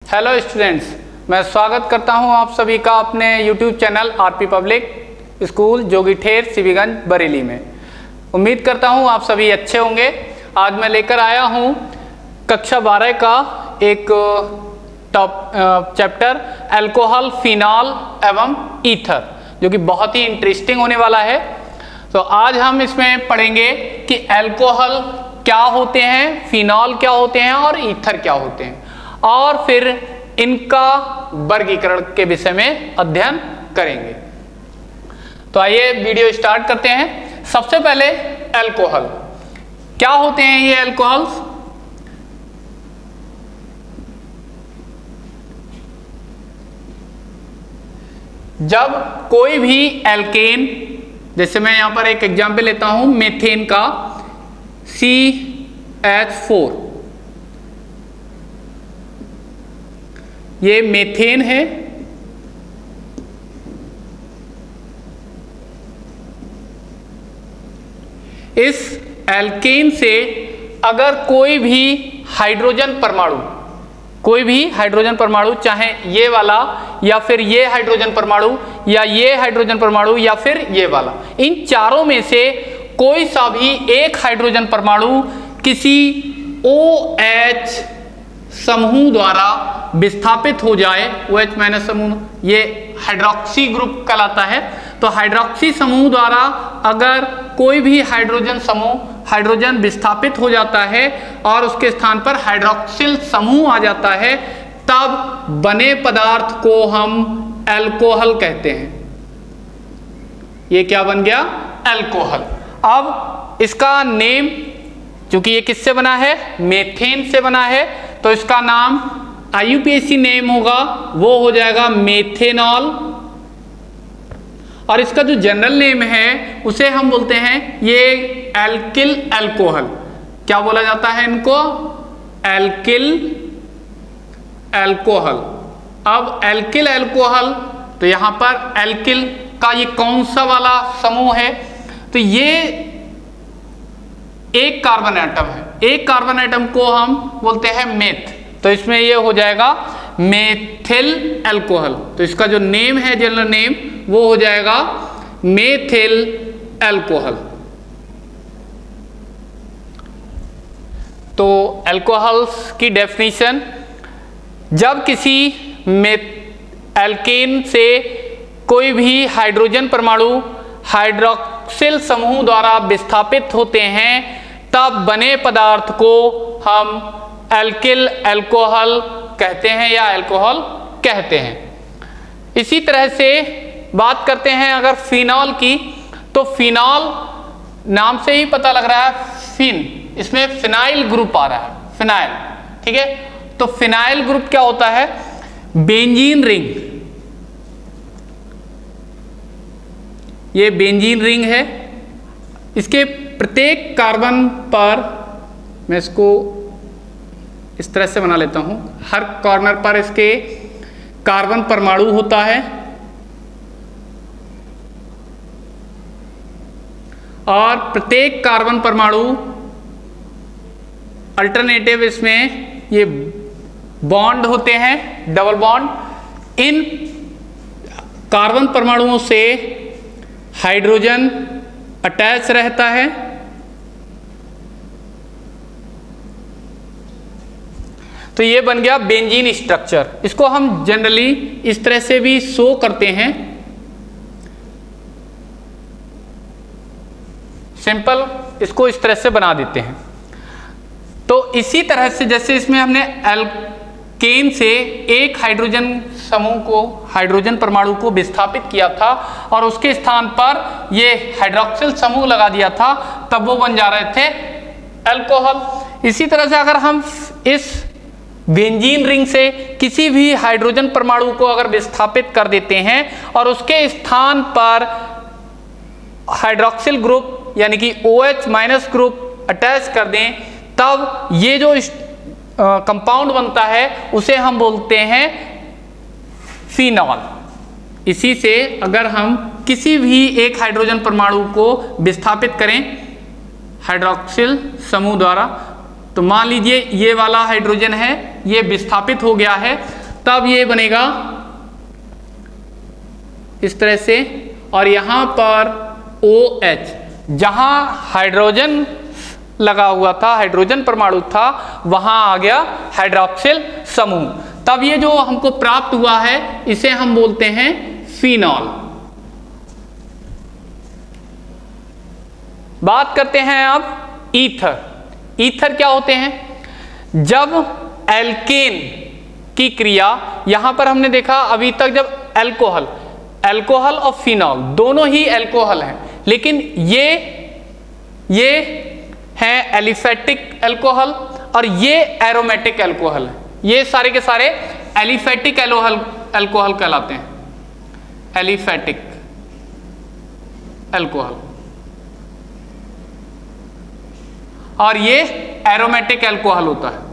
Hello students, मैं स्वागत करता हूं आप सभी का अपने YouTube channel RP public school Jogither Siviganj Bareilly में। उम्मीद करता हूं आप सभी अच्छे होंगे। आज मैं लेकर आया हूं कक्षा 12 का एक चैप्टर अल्कोहल, फिनॉल एवं ईथर, जो कि बहुत ही इंटरेस्टिंग होने वाला है। तो आज हम इसमें पढ़ेंगे कि अल्कोहल क्या होते हैं, फिनॉल क्या होते हैं और ईथर क्या होते हैं, और फिर इनका वर्गीकरण के विषय में अध्ययन करेंगे। तो आइए वीडियो स्टार्ट करते हैं। सबसे पहले अल्कोहल क्या होते हैं। ये अल्कोहल्स जब कोई भी एल्केन, जैसे मैं यहां पर एक एग्जांपल लेता हूं मेथेन का CH4, ये मेथेन है। इस एल्केन से अगर कोई भी हाइड्रोजन परमाणु, चाहे ये वाला या फिर ये हाइड्रोजन परमाणु या ये हाइड्रोजन परमाणु या फिर ये वाला, इन चारों में से कोई सा भी एक हाइड्रोजन परमाणु किसी OH समूह द्वारा विस्थापित हो जाए, OH माइनस समूह, ये हाइड्रोक्सी ग्रुप कहलाता है। तो हाइड्रोक्सी समूह द्वारा अगर कोई भी हाइड्रोजन विस्थापित हो जाता है और उसके स्थान पर हाइड्रोक्सिल समूह आ जाता है, तब बने पदार्थ को हम अल्कोहल कहते हैं। ये क्या बन गया? अल्कोहल। अब इसका नेम, चूंकि ये किससे बना है? मेथेन से बना है, तो इसका नाम IUPAC नेम होगा, वो हो जाएगा मेथेनॉल। और इसका जो जनरल नेम है उसे हम बोलते हैं ये एल्किल अल्कोहल। क्या बोला जाता है इनको? Alkyl alcohol. अब एल्किल अल्कोहल, तो यहां पर एल्किल का ये कौन सा वाला समूह है? तो ये एक कार्बन एटम है। एक कार्बन एटम को हम बोलते हैं मेथ, तो इसमें ये हो जाएगा मेथिल अल्कोहल। तो इसका जो नेम है, जनरल नेम, वो हो जाएगा मेथिल अल्कोहल। तो अल्कोहल्स की डेफिनेशन, जब किसी एल्केन से कोई भी हाइड्रोजन परमाणु हाइड्रोक्सिल समूह द्वारा विस्थापित होते हैं, तब बने पदार्थ को हम एल्किल अल्कोहल कहते हैं या अल्कोहल कहते हैं। इसी तरह से बात करते हैं अगर फिनॉल की, तो फिनॉल नाम से ही पता लग रहा है, फिन, इसमें फिनाइल ग्रुप आ रहा है, फिनाइल, ठीक है। तो फिनाइल ग्रुप क्या होता है? बेंजीन रिंग, ये बेंजीन रिंग है। इसके प्रत्येक कार्बन पर, मैं इसको इस तरह से बना लेता हूं, हर कॉर्नर पर इसके कार्बन परमाणु होता है और प्रत्येक कार्बन परमाणु अल्टरनेटिव, इसमें ये बॉन्ड होते हैं, डबल बॉन्ड। इन कार्बन परमाणुओं से हाइड्रोजन अटैच रहता है। तो ये बन गया बेंजीन स्ट्रक्चर। इसको हम जनरली इस तरह से भी शो करते हैं, सिंपल इसको इस तरह से बना देते हैं। तो इसी तरह से जैसे इसमें हमने एल्केन से एक हाइड्रोजन समूह को, हाइड्रोजन परमाणु को विस्थापित किया था और उसके स्थान पर ये हाइड्रोक्सिल समूह लगा दिया था, तब वो बन जा रहे थे अल्कोहल। इसी तरह से अगर हम इस बेंजीन रिंग से किसी भी हाइड्रोजन परमाणु को अगर विस्थापित कर देते हैं और उसके स्थान पर हाइड्रोक्सिल ग्रुप यानी कि OH माइनस ग्रुप अटैच कर दें, तब ये जो कंपाउंड बनता है उसे हम बोलते हैं फिनॉल। इसी से अगर हम किसी भी एक हाइड्रोजन परमाणु को विस्थापित करें हाइड्रोक्सिल समूह द्वारा, तो मान लीजिए ये वाला हाइड्रोजन है, ये विस्थापित हो गया है, तब ये बनेगा इस तरह से, और यहां पर OH, जहां हाइड्रोजन लगा हुआ था, हाइड्रोजन परमाणु था, वहां आ गया हाइड्रॉक्सिल समूह। तब ये जो हमको प्राप्त हुआ है इसे हम बोलते हैं फिनॉल। बात करते हैं अब ईथर। ईथर क्या होते हैं? जब एल्केन की क्रिया, यहां पर हमने देखा अभी तक जब अल्कोहल और फिनॉल दोनों ही अल्कोहल हैं, लेकिन ये हैं एलिफेटिक अल्कोहल और ये एरोमेटिक अल्कोहल है। ये सारे के सारे एलिफेटिक अल्कोहल कहलाते हैं, एलिफेटिक अल्कोहल, और ये एरोमेटिक अल्कोहल होता है।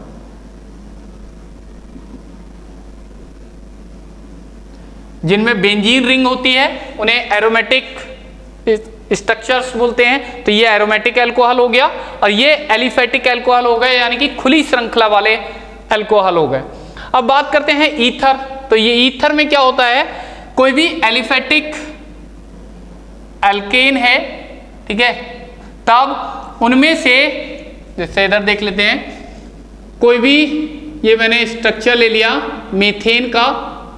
जिनमें बेंजीन रिंग होती है उन्हें एरोमेटिक स्ट्रक्चर्स बोलते हैं, तो ये एरोमेटिक अल्कोहल हो गया, और ये एलिफेटिक अल्कोहल हो गए, यानी कि खुली श्रृंखला वाले अल्कोहल हो गए। अब बात करते हैं ईथर। तो ये ईथर में क्या होता है, कोई भी एलिफेटिक एल्केन है, ठीक है, तब उनमें से, जैसे इधर देख लेते हैं, कोई भी, ये मैंने स्ट्रक्चर ले लिया मीथेन का,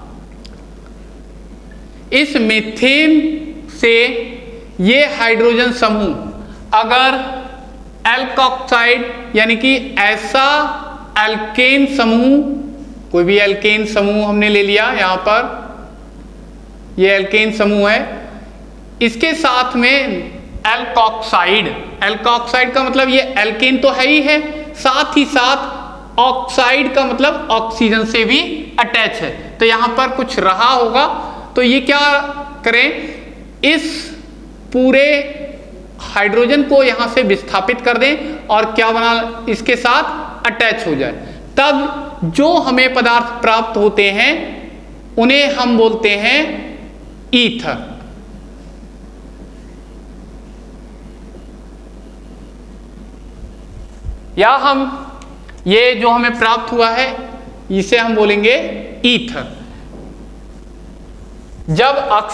इस मीथेन से ये हाइड्रोजन समूह अगर एल्कोक्साइड यानी कि ऐसा एल्केन समूह, कोई भी एल्केन समूह हमने ले लिया, यहां पर ये एल्केन समूह है, इसके साथ में एल्कोक्साइड, एल्कोक्साइड का मतलब ये एल्केन तो है ही है, साथ ही साथ ऑक्साइड का मतलब ऑक्सीजन से भी अटैच है, तो यहां पर कुछ रहा होगा, तो ये क्या करें, इस पूरे हाइड्रोजन को यहां से विस्थापित कर दें और क्या बना, इसके साथ अटैच हो जाए, तब जो हमें पदार्थ प्राप्त होते हैं उन्हें हम बोलते हैं ईथर। या हम ये जो हमें प्राप्त हुआ है इसे हम बोलेंगे ईथर। जब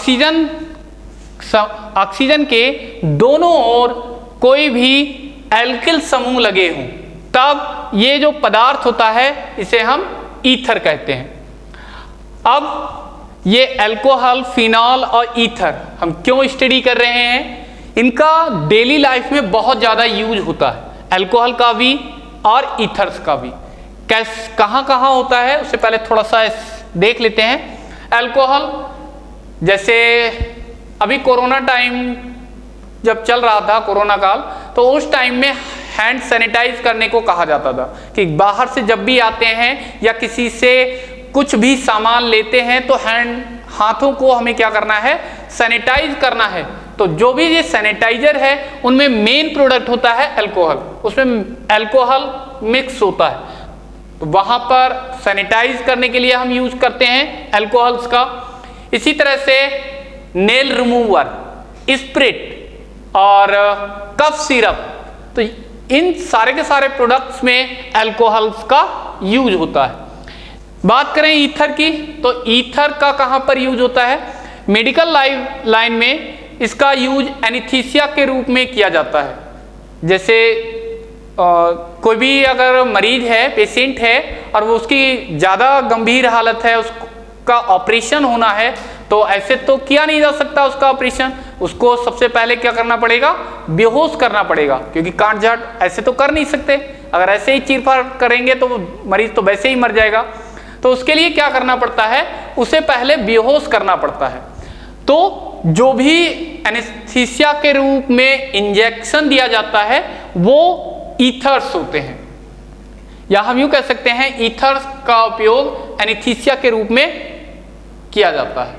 ऑक्सीजन के दोनों ओर कोई भी एल्किल समूह लगे हों, तब ये जो पदार्थ होता है इसे हम ईथर कहते हैं। अब ये अल्कोहल, फिनॉल और ईथर हम क्यों स्टडी कर रहे हैं, इनका डेली लाइफ में बहुत ज़्यादा यूज होता है, अल्कोहल का भी और ईथर्स का भी। कहाँ कहाँ होता है उससे पहले थोड़ा सा देख लेते हैं। अल्कोहल, जैसे अभी कोरोना टाइम जब चल रहा था, कोरोना काल, तो उस टाइम में हैंड सैनिटाइज करने को कहा जाता था कि बाहर से जब भी आते हैं या किसी से कुछ भी सामान लेते हैं तो हाथों को हमें क्या करना है, सैनिटाइज करना है। तो जो भी ये सैनिटाइजर है उनमें मेन प्रोडक्ट होता है अल्कोहल, उसमें अल्कोहल मिक्स होता है, तो वहां पर सैनिटाइज करने के लिए हम यूज करते हैं अल्कोहल्स का। इसी तरह से नेल रिमूवर, स्प्रिट और कफ सिरप, तो इन सारे के सारे प्रोडक्ट्स में अल्कोहल्स का यूज होता है। बात करें ईथर की, तो ईथर का कहाँ पर यूज होता है, मेडिकल लाइन में इसका यूज एनेस्थीसिया के रूप में किया जाता है। जैसे कोई भी अगर मरीज है, पेशेंट है, और वो उसकी ज़्यादा गंभीर हालत है, उसका ऑपरेशन होना है, तो ऐसे तो किया नहीं जा सकता उसका ऑपरेशन, उसको सबसे पहले क्या करना पड़ेगा, बेहोश करना पड़ेगा, क्योंकि काट झाट ऐसे तो कर नहीं सकते, अगर ऐसे ही चीरफाड़ करेंगे तो मरीज तो वैसे ही मर जाएगा। तो उसके लिए क्या करना पड़ता है, उसे पहले बेहोश करना पड़ता है। तो जो भी एनेस्थीसिया के रूप में इंजेक्शन दिया जाता है वो ईथर्स होते हैं, या हम यूं कह सकते हैं ईथर्स का उपयोग एनेस्थीसिया के रूप में किया जाता है।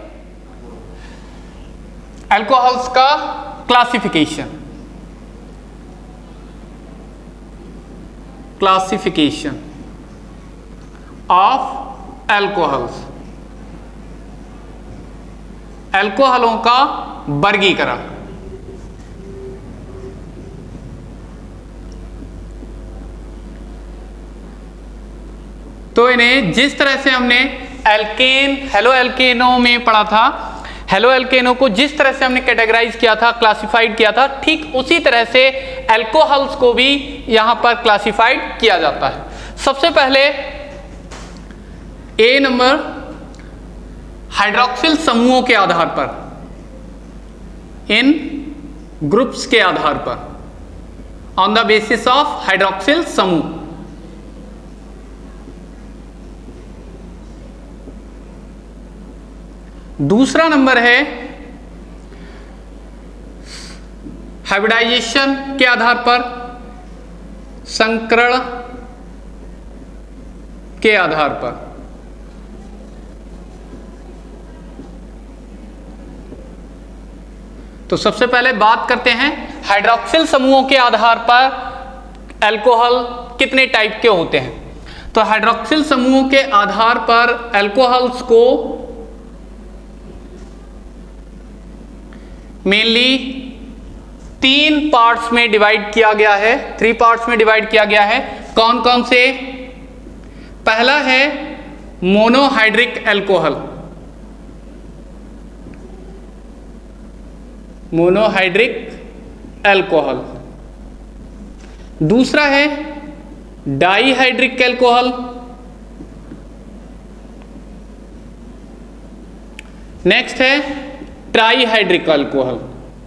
अल्कोहल्स का क्लासिफिकेशन ऑफ अल्कोहल्स, अल्कोहलों का वर्गीकरण। तो इन्हें जिस तरह से हमने एल्केन, हेलो एल्केनो में पढ़ा था, हेलो एल्केनो को जिस तरह से हमने कैटेगराइज किया था, क्लासिफाइड किया था, ठीक उसी तरह से एल्कोहल्स को भी यहां पर क्लासिफाइड किया जाता है। सबसे पहले ए नंबर, हाइड्रोक्सिल समूहों के आधार पर, इन ग्रुप्स के आधार पर, on the basis of hydroxyl समूह। दूसरा नंबर है हाइब्रिडाइजेशन के आधार पर, संकरण के आधार पर। तो सबसे पहले बात करते हैं हाइड्रोक्सिल समूहों के आधार पर अल्कोहल कितने टाइप के होते हैं। तो हाइड्रोक्सिल समूहों के आधार पर अल्कोहल्स को मेनली 3 पार्ट्स में डिवाइड किया गया है, 3 पार्ट्स में डिवाइड किया गया है। कौन कौन से? पहला है मोनोहाइड्रिक अल्कोहल, मोनोहाइड्रिक अल्कोहल। दूसरा है डाईहाइड्रिक अल्कोहल, नेक्स्ट है ट्राईहाइड्रिक अल्कोहल।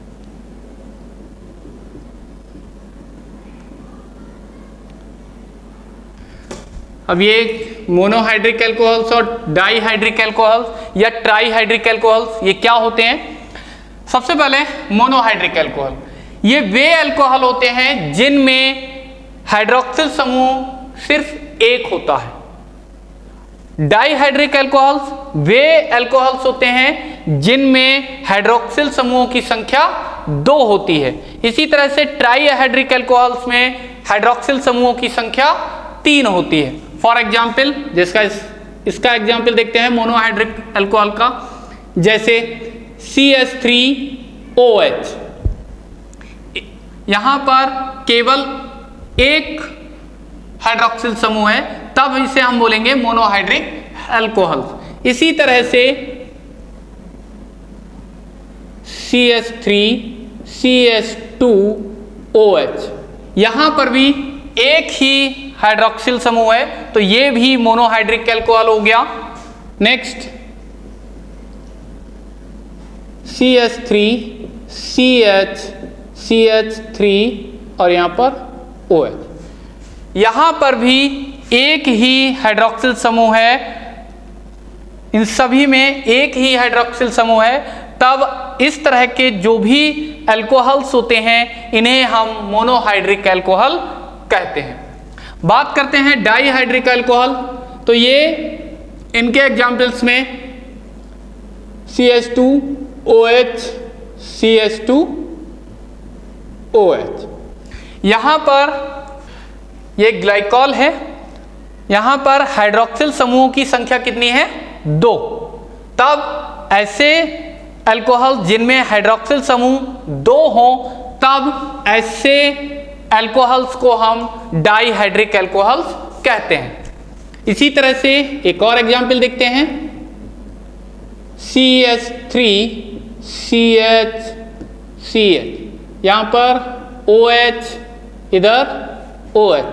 अब ये मोनोहाइड्रिक अल्कोहल्स और डाईहाइड्रिक अल्कोहल्स या ट्राईहाइड्रिक अल्कोहल्स ये क्या होते हैं? सबसे पहले मोनोहाइड्रिक अल्कोहल, ये वे अल्कोहल होते हैं जिनमें हाइड्रोक्सिल समूह सिर्फ एक होता है। डाईहाइड्रिक अल्कोहल्स वे अल्कोहल्स होते हैं जिनमें हाइड्रोक्सिल समूहों की संख्या 2 होती है। इसी तरह से ट्राईहाइड्रिक अल्कोहल्स में हाइड्रोक्सिल समूहों की संख्या 3 होती है। फॉर एग्जाम्पल, जिसका इसका एग्जाम्पल देखते हैं मोनोहाइड्रिक अल्कोहल का, जैसे CH3OH, यहां पर केवल एक हाइड्रोक्सिल समूह है, तब इसे हम बोलेंगे मोनोहाइड्रिक अल्कोहल। इसी तरह से CH3 CH2OH, यहां पर भी एक ही हाइड्रोक्सिल समूह है, तो ये भी मोनोहाइड्रिक अल्कोहल हो गया। नेक्स्ट CH3 CH3 और यहां पर OH, यहां पर भी एक ही हाइड्रोक्सिल समूह है, इन सभी में एक ही हाइड्रोक्सिल समूह है, तब इस तरह के जो भी अल्कोहल्स होते हैं इन्हें हम मोनोहाइड्रिक अल्कोहल कहते हैं। बात करते हैं डाईहाइड्रिक अल्कोहल, तो ये इनके एग्जाम्पल्स में CH2OH CH2OH, यहां पर ये ग्लाइकॉल है, यहां पर हाइड्रोक्सिल समूहों की संख्या कितनी है? 2। तब ऐसे अल्कोहल जिनमें हाइड्रोक्सिल समूह 2 हों, तब ऐसे अल्कोहल्स को हम डाईहाइड्रिक अल्कोहल्स कहते हैं। इसी तरह से एक और एग्जाम्पल देखते हैं, CH3 CH, यहां पर OH, इधर OH।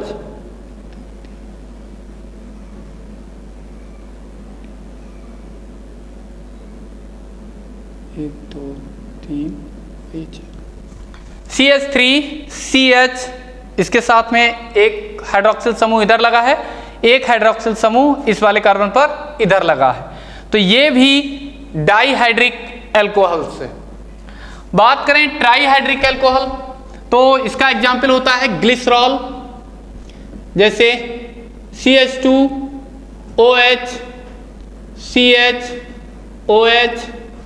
CH3 CH, इसके साथ में एक हाइड्रोक्सिल समूह इधर लगा है, एक हाइड्रोक्सिल समूह इस वाले कार्बन पर इधर लगा है, तो ये भी डाईहाइड्रिक अल्कोहल से। बात करें ट्राईहाइड्रिक अल्कोहल, तो इसका एग्जाम्पल होता है ग्लिसरॉल, जैसे CH2OH CHOH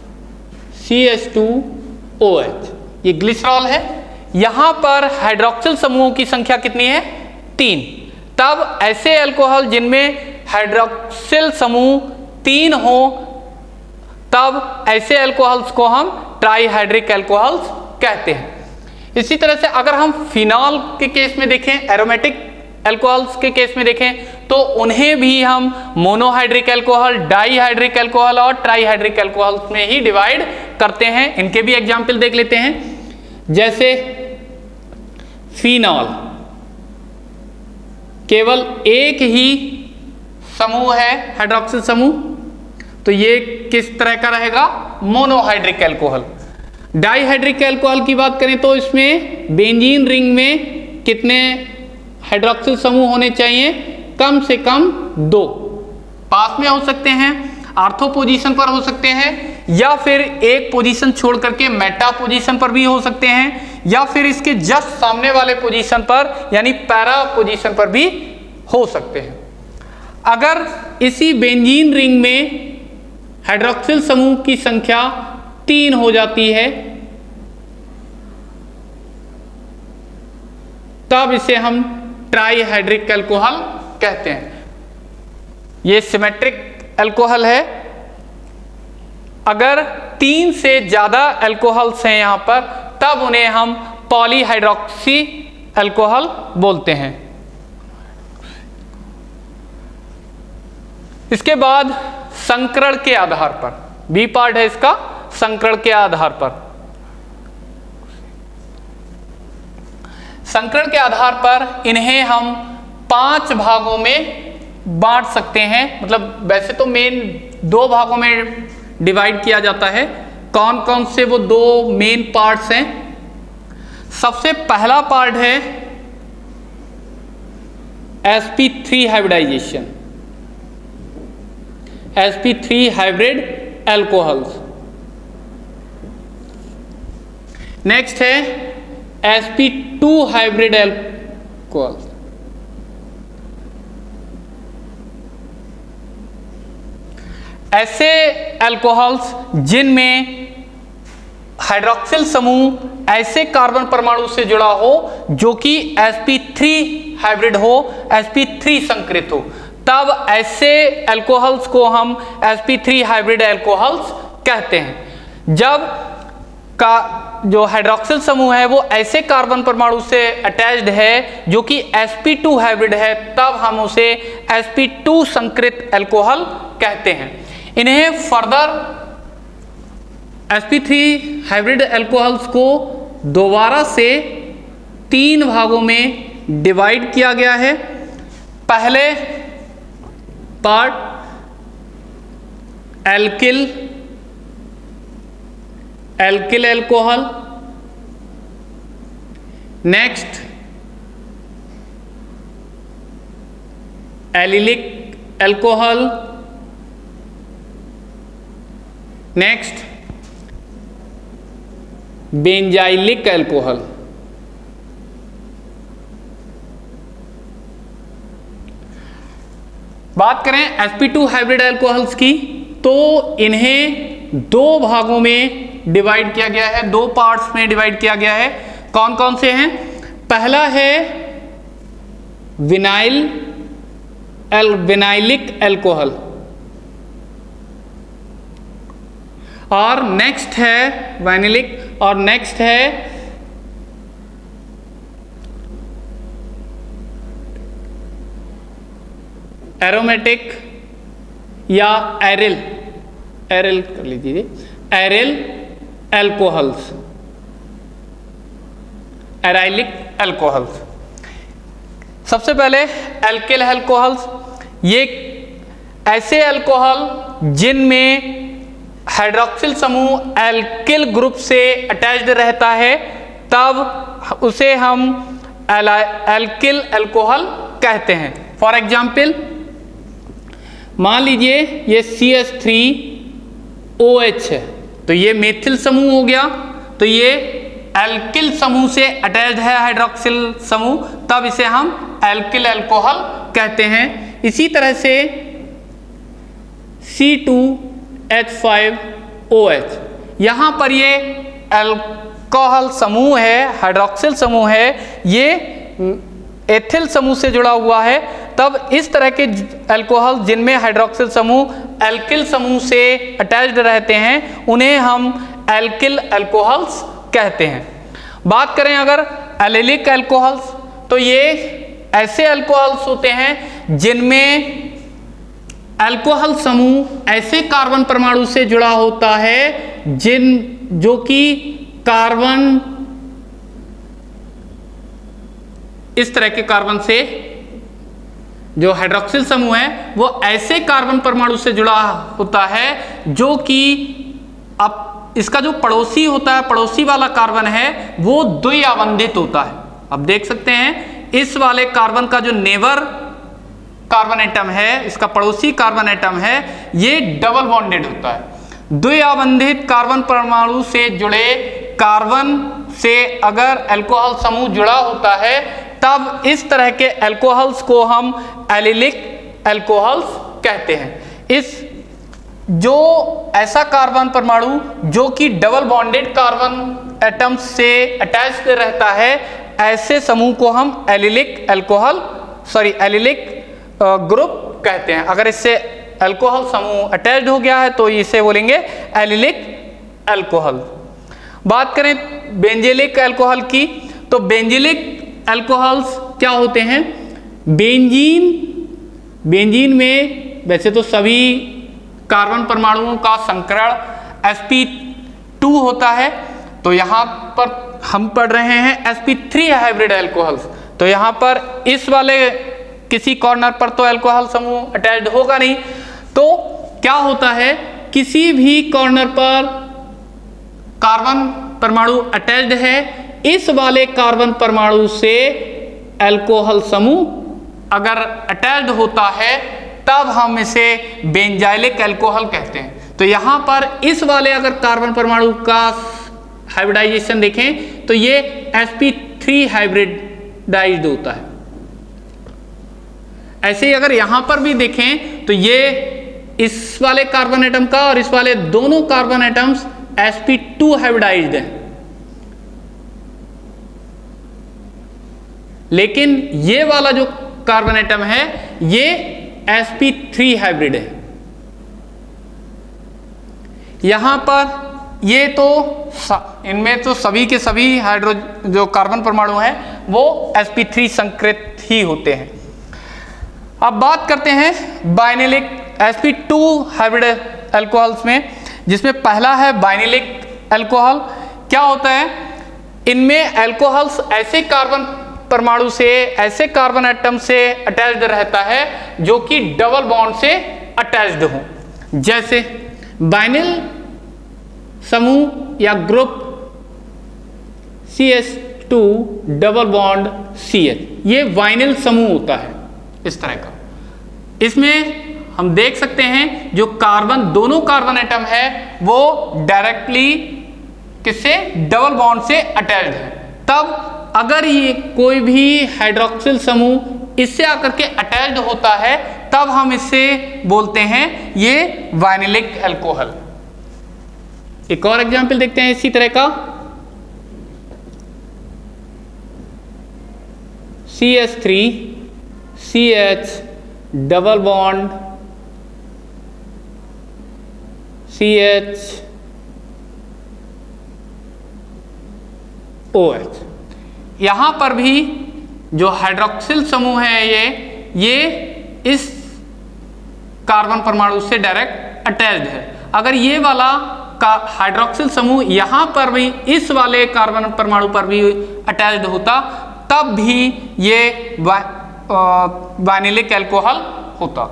CH2OH, ये ग्लिसरॉल है। यहां पर हाइड्रोक्सिल समूहों की संख्या कितनी है? 3। तब ऐसे अल्कोहल जिनमें हाइड्रोक्सिल समूह 3 हो, तब ऐसे अल्कोहल्स को हम ट्राईहाइड्रिक अल्कोहल्स कहते हैं। इसी तरह से अगर हम फिनॉल के केस में देखें, एरोमेटिक अल्कोहल्स के केस में देखें तो उन्हें भी हम मोनोहाइड्रिक अल्कोहल, डाईहाइड्रिक अल्कोहल और ट्राईहाइड्रिक अल्कोहल्स में ही डिवाइड करते हैं। इनके भी एग्जाम्पल देख लेते हैं, जैसे फिनॉल, केवल एक ही समूह है हाइड्रोक्सिल समूह, तो ये किस तरह का रहेगा, मोनोहाइड्रिक अल्कोहल। डाईहाइड्रिक अल्कोहल की बात करें तो इसमें बेंजीन रिंग में कितने हाइड्रोक्सिल समूह होने चाहिए, कम से कम 2, पास में हो सकते हैं, आर्थो पोजीशन पर हो सकते हैं, या फिर एक पोजीशन छोड़ करके मेटा पोजीशन पर भी हो सकते हैं, या फिर इसके जस्ट सामने वाले पोजीशन पर यानी पैरा पोजीशन पर भी हो सकते हैं। अगर इसी बेंजीन रिंग में हाइड्रोक्सिल समूह की संख्या 3 हो जाती है तब इसे हम ट्राईहाइड्रिक अल्कोहल कहते हैं। ये सिमेट्रिक अल्कोहल है। अगर 3 से ज्यादा अल्कोहल्स हैं यहां पर तब उन्हें हम पॉलीहाइड्रोक्सी अल्कोहल बोलते हैं। इसके बाद संकरण के आधार पर, बी पार्ट है इसका, संकरण के आधार पर। संकरण के आधार पर इन्हें हम 5 भागों में बांट सकते हैं। मतलब वैसे तो मेन 2 भागों में डिवाइड किया जाता है। कौन कौन से वो 2 मेन पार्ट्स हैं? सबसे पहला पार्ट है sp3 hybridisation, sp3 hybrid alcohols. Next है sp2 हाइब्रिड अल्कोहल्स। ऐसे अल्कोहल्स जिनमें हाइड्रोक्सिल समूह ऐसे कार्बन परमाणु से जुड़ा हो जो कि sp3 हाइब्रिड हो, sp3 संकरित हो, तब ऐसे अल्कोहल्स को हम sp3 हाइब्रिड अल्कोहल्स कहते हैं। जब का जो हाइड्रोक्सिल समूह है वो ऐसे कार्बन परमाणु से अटैच्ड है जो कि sp2 हाइब्रिड है, तब हम उसे sp2 संकरित अल्कोहल कहते हैं। इन्हें फर्दर sp3 हाइब्रिड अल्कोहल्स को दोबारा से 3 भागों में डिवाइड किया गया है। पहले part alkyl alcohol, next allylic alcohol, next benzylic alcohol. बात करें sp2 हाइब्रिड अल्कोहल्स की तो इन्हें 2 भागों में डिवाइड किया गया है, 2 पार्ट्स में डिवाइड किया गया है। कौन कौन से हैं? पहला है विनाइलिक अल्कोहल और नेक्स्ट है वाइनिलिक और नेक्स्ट है एरोमेटिक या एरिल कर लीजिए, एरिल अल्कोहल्स, एराइलिक अल्कोहल्स। सबसे पहले एल्किल अल्कोहल्स, ये ऐसे अल्कोहल जिनमें हाइड्रोक्सिल समूह एल्किल ग्रुप से अटैच्ड रहता है, तब उसे हम एल्किल अल्कोहल कहते हैं। फॉर एग्जाम्पल मान लीजिए ये CH3OH है, तो ये मेथिल समूह हो गया, तो ये एल्किल समूह से अटैच्ड है हाइड्रोक्सिल समूह, तब इसे हम एल्किल अल्कोहल कहते हैं। इसी तरह से C2H5OH, यहाँ पर ये अल्कोहल समूह है, हाइड्रोक्सिल समूह है, ये एथिल समूह से जुड़ा हुआ है, तब इस तरह के अल्कोहल जिनमें हाइड्रोक्सिल समूह एल्किल समूह से अटैच्ड रहते हैं उन्हें हम एल्किल अल्कोहल्स कहते हैं। बात करें अगर एलिलिक अल्कोहल्स, तो ये ऐसे अल्कोहल्स होते हैं जिनमें अल्कोहल समूह ऐसे कार्बन परमाणु से जुड़ा होता है जो कि कार्बन इस तरह के कार्बन से, जो हाइड्रोक्सिल समूह है वो ऐसे कार्बन परमाणु से जुड़ा होता है जो कि अब इसका जो पड़ोसी होता है, पड़ोसी वाला कार्बन है वो द्विआबंधित होता है। अब देख सकते हैं इस वाले कार्बन का जो नेबर कार्बन एटम है, इसका पड़ोसी कार्बन एटम है, ये डबल बॉन्डेड होता है। द्विआबंधित कार्बन परमाणु से जुड़े कार्बन से अगर अल्कोहल समूह जुड़ा होता है तब इस तरह के अल्कोहल्स को हम एलिलिक अल्कोहल्स कहते हैं। इस जो ऐसा कार्बन परमाणु जो कि डबल बॉन्डेड कार्बन एटम्स से अटैच्ड रहता है, ऐसे समूह को हम एलिलिक ग्रुप कहते हैं। अगर इससे अल्कोहल समूह अटैच्ड हो गया है तो इसे बोलेंगे एलिलिक अल्कोहल। बात करें बेंजीलिक अल्कोहल की, तो बेंजीलिक अल्कोहल्स क्या होते हैं? बेंजीन में वैसे तो सभी कार्बन परमाणुओं का संकरण sp2 होता है, तो यहाँ पर हम पढ़ रहे हैं sp3 हाइब्रिड अल्कोहल्स। तो यहाँ पर इस वाले किसी कॉर्नर पर तो अल्कोहल समूह अटैच्ड होगा नहीं, तो क्या होता है किसी भी कॉर्नर पर कार्बन परमाणु अटैच्ड है, इस वाले कार्बन परमाणु से अल्कोहल समूह अगर अटैच्ड होता है तब हम इसे बेंजाइलिक अल्कोहल कहते हैं। तो यहाँ पर इस वाले अगर कार्बन परमाणु का हाइब्रिडाइजेशन देखें तो ये sp3 हाइब्रिडाइज्ड होता है। ऐसे ही अगर यहाँ पर भी देखें तो ये इस वाले कार्बन एटम का और इस वाले दोनों कार्बन एटम्स sp2 हाइब्रिडाइज्ड है, लेकिन ये वाला जो कार्बन एटम है ये sp3 हाइब्रिड है। यहां पर ये तो इनमें तो सभी के सभी जो कार्बन परमाणु हैं वो sp3 संकृत ही होते हैं। अब बात करते हैं बाइनेलिक sp2 हाइब्रिड अल्कोहल्स में, जिसमें पहला है बाइनेलिक अल्कोहल। क्या होता है? इनमें अल्कोहल्स ऐसे कार्बन परमाणु से, ऐसे कार्बन एटम से अटैच्ड रहता है जो कि डबल बॉन्ड से अटैच्ड हो। जैसे बाइनिल समूह या group CH2 double bond CH, ये वाइनिल समूह होता है इस तरह का। इसमें हम देख सकते हैं जो कार्बन, दोनों कार्बन एटम है वो डायरेक्टली किससे, डबल बॉन्ड से अटैच्ड है। तब अगर ये कोई भी हाइड्रोक्सिल समूह इससे आकर के अटैच्ड होता है तब हम इससे बोलते हैं ये वाइनिलिक अल्कोहल। एक और एग्जांपल देखते हैं इसी तरह का, CH3 CH double bond CH OH। यहां पर भी जो हाइड्रोक्सिल समूह है ये इस कार्बन परमाणु से डायरेक्ट अटैच्ड है। अगर ये वाला का हाइड्रोक्सिल समूह यहां पर भी इस वाले कार्बन परमाणु पर भी अटैच्ड होता तब भी ये वाइनिलिक अल्कोहल होता।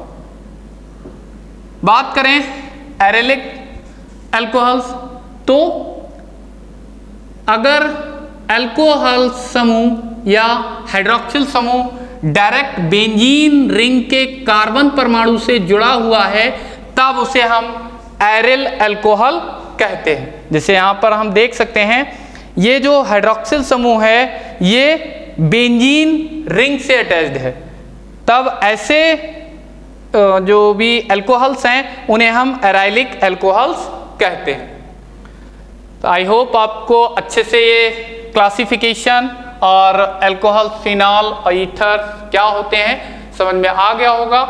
बात करें एरिलिक अल्कोहल्स, तो अगर अल्कोहल समूह या हाइड्रोक्सिल समूह डायरेक्ट बेंजीन रिंग के कार्बन परमाणु से जुड़ा हुआ है तब उसे हम एरिल अल्कोहल कहते हैं। जैसे यहाँ पर हम देख सकते हैं ये जो हाइड्रोक्सिल समूह है ये बेंजीन रिंग से अटैच्ड है, तब ऐसे जो भी अल्कोहल्स हैं उन्हें हम एराइलिक अल्कोहल्स कहते हैं। तो आई होप आपको अच्छे से ये क्लासिफिकेशन और अल्कोहल, फिनॉल और ईथर क्या होते हैं समझ में आ गया होगा।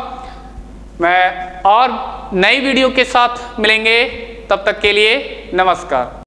मैं और नई वीडियो के साथ मिलेंगे, तब तक के लिए नमस्कार।